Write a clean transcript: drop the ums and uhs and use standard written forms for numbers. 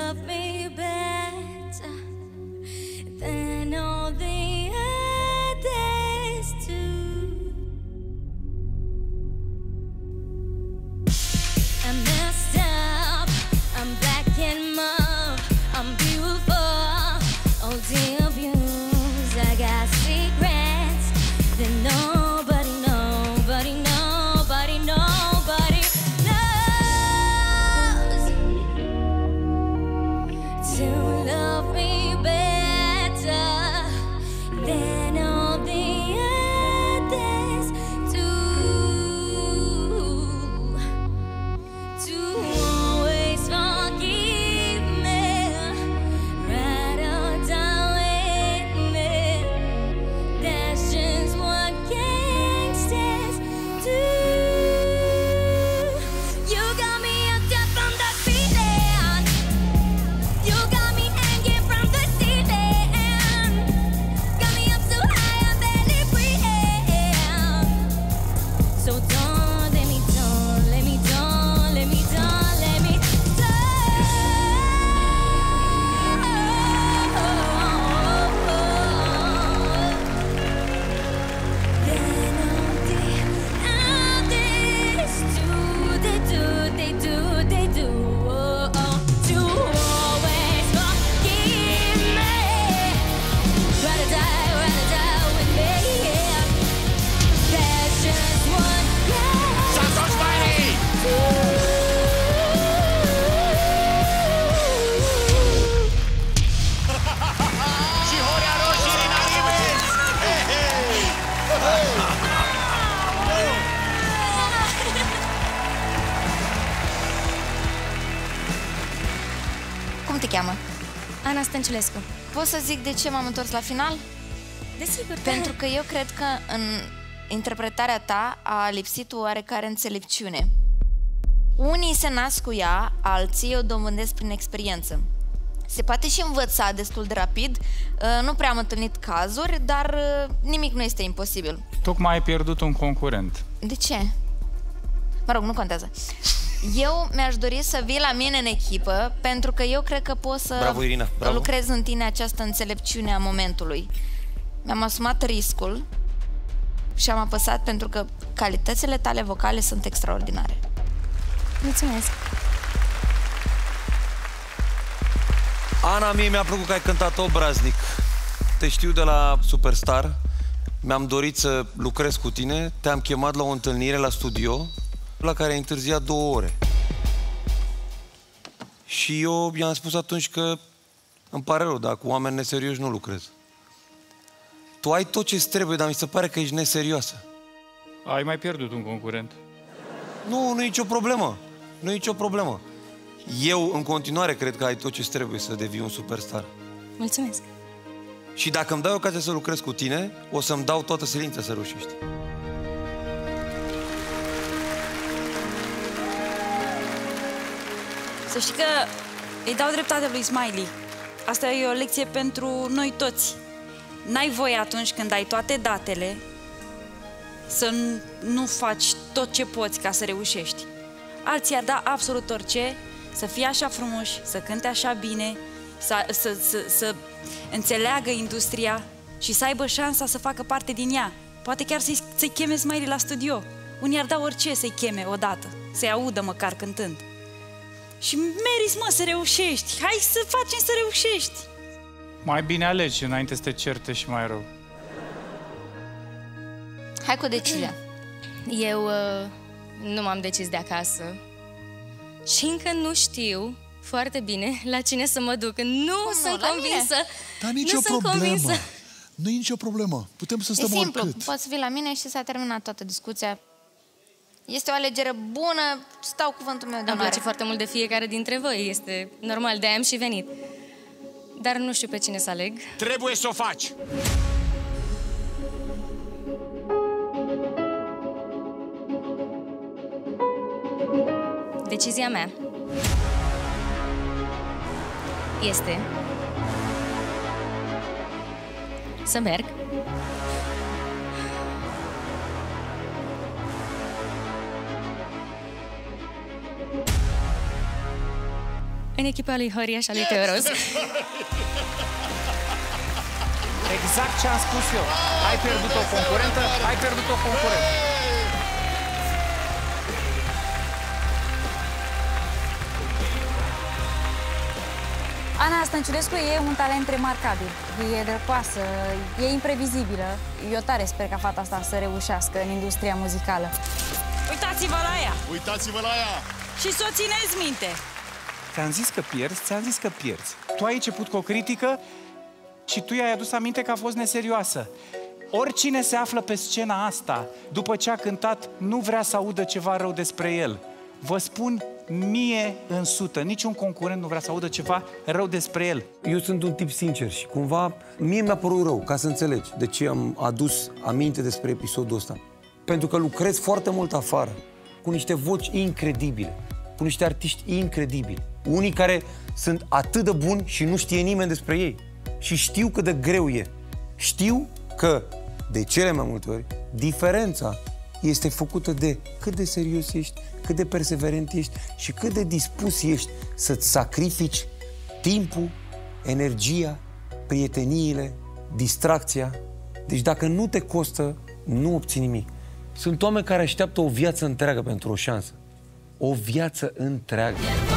love me better than all the others too. I'm messed up, I'm black and mauve, I'm beautiful, oh dear abuse. I got secrets that nobody knows. To love me better than all the others do. To always forgive me, ride or die with me. That's just what gangsters do. You got me hooked up from the feeling. You got me hanging from the ceiling. Got me up so high I'm barely breathing. So don't let me down, let me down, let me down, let me Then all the others do, they do, they do, they do. To always forgive me, rather die with me. That's just what Santos Bailey! Și Horea Roșii din Arimes! Cum te cheamă? Ana Stăncelescu. Pot să zic de ce m-am întors la final? Desigur. Pentru că eu cred că în interpretarea ta a lipsit o oarecare înțelepciune. Unii se nasc cu ea, alții o dobândesc prin experiență. Se poate și învăța destul de rapid, nu prea am întâlnit cazuri, dar nimic nu este imposibil. Tocmai ai pierdut un concurent. De ce? Mă rog, nu contează. Eu mi-aș dori să vii la mine în echipă, pentru că eu cred că pot să Bravo, Irina, bravo. lucrez în tine această înțelepciune a momentului. Mi-am asumat riscul și am apăsat pentru că calitățile tale vocale sunt extraordinare. Mulțumesc. Ana, mie mi-a plăcut că ai cântat obraznic. Te știu de la Superstar. Mi-am dorit să lucrez cu tine. Te-am chemat la o întâlnire la studio, la care ai întârziat 2 ore. Și eu i-am spus atunci că îmi pare rău, dar cu oameni neserioși nu lucrez. Tu ai tot ce-ți trebuie, dar mi se pare că ești neserioasă. Ai mai pierdut un concurent. Nu, nu e nicio problemă. Nu e nicio problemă. Eu, în continuare, cred că ai tot ce-ți trebuie să devii un superstar. Mulțumesc. Și dacă îmi dai ocazia să lucrez cu tine, o să-mi dau toată silința să reușești. Să știi că îi dau dreptate lui Smiley. Asta e o lecție pentru noi toți. N-ai voie atunci când ai toate datele să nu faci tot ce poți ca să reușești. Alții ar da absolut orice, să fie așa frumoși, să cânte așa bine, să înțeleagă industria și să aibă șansa să facă parte din ea. Poate chiar să-i cheme Smiley la studio. Unii ar da orice să-i cheme odată, să-i audă măcar cântând. Și meriți, mă, să reușești. Hai să facem să reușești. Mai bine alegi înainte să te certe și mai rău. Hai cu decizia. Eu nu m-am decis de acasă și încă nu știu foarte bine la cine să mă duc. Nu sunt convinsă. Dar nicio problemă. Nu e nicio problemă. Putem să stăm E simplu. oricât. Poți să vii la mine și s-a terminat toată discuția. Este o alegere bună, stau cuvântul meu de Îmi onoare. place foarte mult de fiecare dintre voi, este normal, de-aia am și venit. Dar nu știu pe cine să aleg. Trebuie să o faci! Decizia mea este să merg în echipa lui Horia și a lui Teoros. Exact ce am spus eu. Ai pierdut o concurentă, ai pierdut o concurentă. Ana Stănciulescu e un talent remarcabil. E drăcoasă, e imprevizibilă. Eu tare sper ca fata asta să reușească în industria muzicală. Uitați-vă la ea! Uitați-vă la ea! Și să o țineți minte! Ți-am zis că pierzi, ți-am zis că pierzi. Tu ai început cu o critică și tu i-ai adus aminte că a fost neserioasă. Oricine se află pe scena asta, după ce a cântat, nu vrea să audă ceva rău despre el. Vă spun 100%, niciun concurent nu vrea să audă ceva rău despre el. Eu sunt un tip sincer și cumva mie mi-a părut rău, ca să înțelegi de ce am adus aminte despre episodul ăsta. Pentru că lucrez foarte mult afară, cu niște voci incredibile, cu niște artiști incredibili. Unii care sunt atât de buni și nu știe nimeni despre ei. Și știu cât de greu e. Știu că, de cele mai multe ori, diferența este făcută de cât de serios ești, cât de perseverent ești și cât de dispus ești să-ți sacrifici timpul, energia, prieteniile, distracția. Deci dacă nu te costă, nu obții nimic. Sunt oameni care așteaptă o viață întreagă pentru o șansă. O viață întreagă.